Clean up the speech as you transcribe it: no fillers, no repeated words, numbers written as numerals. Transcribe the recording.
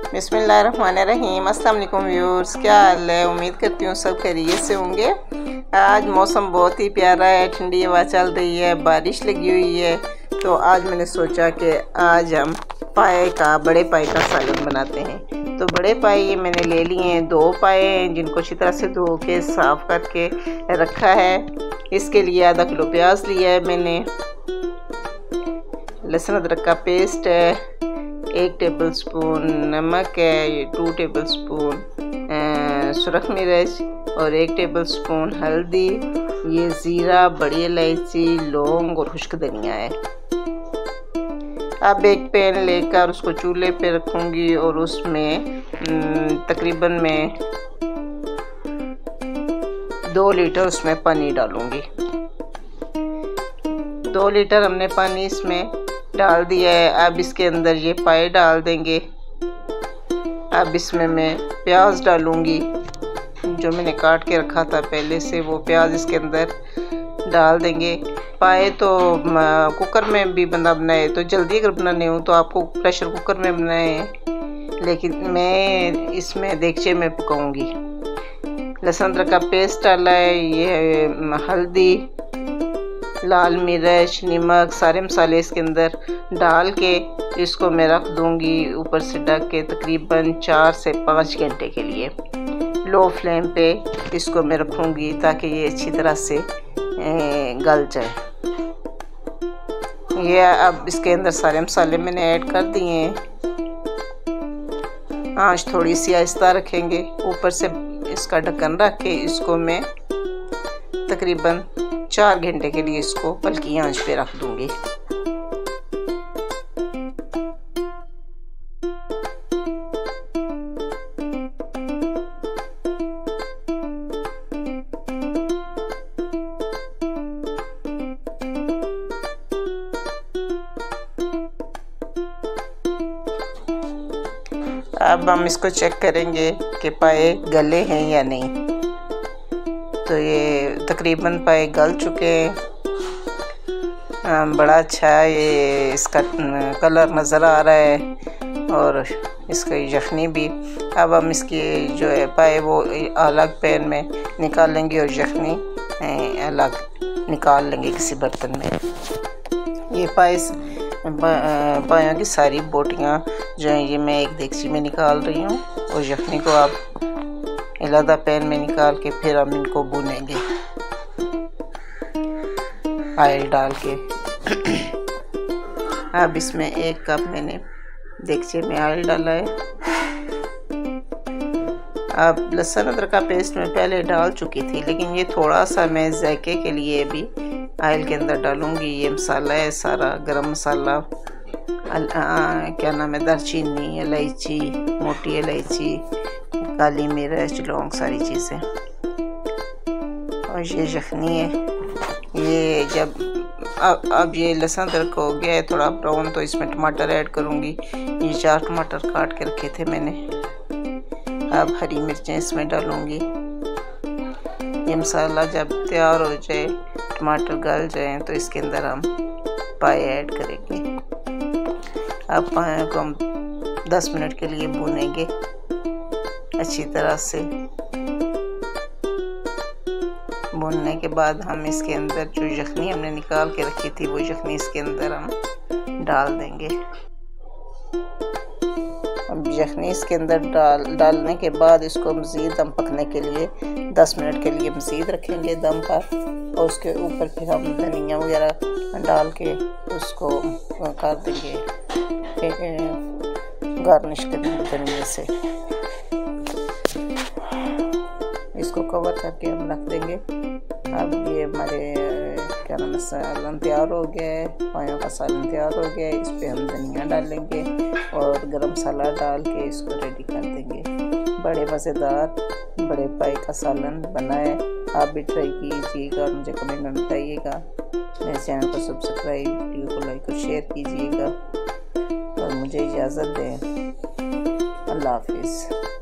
बिस्मिल्लाहिर्रहमानिर्रहीम। अस्सलाम वालेकुम व्यूअर्स, क्या हाल है? उम्मीद करती हूँ सब खैरियत से होंगे। आज मौसम बहुत ही प्यारा है, ठंडी हवा चल रही है, बारिश लगी हुई है। तो आज मैंने सोचा कि आज हम पाए का बड़े पाए का सालन बनाते हैं। तो बड़े पाए ये मैंने ले लिए हैं, 2 पाए हैं जिनको अच्छी तरह से धो के साफ़ करके रखा है। इसके लिए आधा किलो प्याज लिया है मैंने, लहसुन अदरक का पेस्ट है, 1 टेबलस्पून नमक है, 2 टेबलस्पून सुरख मिर्च और 1 टेबलस्पून हल्दी, ये ज़ीरा, बड़ी इलायची, लौंग और खुश्क धनिया है। अब एक पैन लेकर उसको चूल्हे पे रखूँगी और उसमें तकरीबन मैं 2 लीटर उसमें पानी डालूँगी। 2 लीटर हमने पानी इसमें डाल दिया है। अब इसके अंदर ये पाए डाल देंगे। अब इसमें मैं प्याज डालूँगी, जो मैंने काट के रखा था पहले से, वो प्याज इसके अंदर डाल देंगे। पाए तो कुकर में भी बंदा बनाए तो जल्दी अगर बनाने हो तो आपको प्रेशर कुकर में बनाए, लेकिन मैं इसमें देगचे में पकाऊंगी। लहसुन अदरक का पेस्ट डाला है, ये हल्दी, लाल मिर्च, नमक, सारे मसाले इसके अंदर डाल के इसको मैं रख दूंगी ऊपर से ढक के तकरीबन 4 से 5 घंटे के लिए। लो फ्लेम पे इसको मैं रखूंगी ताकि ये अच्छी तरह से गल जाए। ये अब इसके अंदर सारे मसाले मैंने ऐड कर दिए हैं। आंच थोड़ी सी आहिस्ता रखेंगे। ऊपर से इसका ढक्कन रख के इसको मैं तकरीबन 4 घंटे के लिए इसको हल्की आंच पे रख दूंगी। अब हम इसको चेक करेंगे कि पाए गले हैं या नहीं। तो ये तकरीबन पाए गल चुके हैं। बड़ा अच्छा ये इसका कलर नज़र आ रहा है और इसका यखनी भी। अब हम इसकी जो है पाए वो अलग पैन में निकाल लेंगे और यखनी अलग निकाल लेंगे किसी बर्तन में। ये पायों की सारी बोटियाँ जो हैं ये मैं एक देगची में निकाल रही हूँ और यखनी को आप अलग पैन में निकाल के फिर हम इनको भूनेंगे ऑयल डाल के। अब इसमें 1 कप मैंने देगचे में ऑयल डाला है। अब लहसुन अदरक का पेस्ट मैं पहले डाल चुकी थी, लेकिन ये थोड़ा सा मैं जायके के लिए भी ऑयल के अंदर डालूंगी। ये मसाला है सारा, गरम मसाला, क्या नाम है, दालचीनी, इलायची, मोटी इलायची, काली मिर्च, लौंग, सारी चीज़ें। और ये यखनी है। ये जब अब ये लहसुन अदरक हो गया है थोड़ा ब्राउन, तो इसमें टमाटर ऐड करूँगी। ये 4 टमाटर काट के रखे थे मैंने। अब हरी मिर्चें इसमें डालूँगी। ये मसाला जब तैयार हो जाए, टमाटर गल जाए, तो इसके अंदर हम पाए ऐड करेंगे। अब पाए को हम 10 मिनट के लिए भूनेंगे अच्छी तरह से। भूनने के बाद हम इसके अंदर जो यखनी हमने निकाल के रखी थी वो यखनी इसके अंदर हम डाल देंगे। अब यखनी इसके अंदर डालने के बाद इसको मज़ीद दम पकने के लिए 10 मिनट के लिए मज़ीद रखेंगे दम पर, और उसके ऊपर फिर हम धनिया वगैरह डाल के उसको कर देंगे, गार्निश करेंगे धनिया से। इसको कवर करके हम रख देंगे। अब ये हमारे क्या नाम है, सालन तैयार हो गया है, पायों का सालन तैयार हो गया है। इस पर हम धनिया डालेंगे और गरम मसाला डाल के इसको रेडी कर देंगे। बड़े मज़ेदार बड़े पाए का सालन बना है। आप भी ट्राई कीजिएगा और मुझे कमेंट में बताइएगा। मेरे चैनल को सब्सक्राइब, वीडियो को लाइक और शेयर कीजिएगा और मुझे इजाज़त दें। अल्लाह हाफिज़।